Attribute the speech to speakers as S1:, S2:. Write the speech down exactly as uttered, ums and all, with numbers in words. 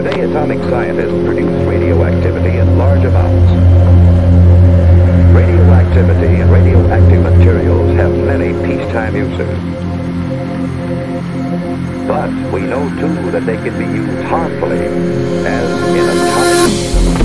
S1: Today, atomic scientists produce radioactivity in large amounts. Radioactivity and radioactive materials have many peacetime uses. But we know, too, that they can be used harmfully, as in atomic...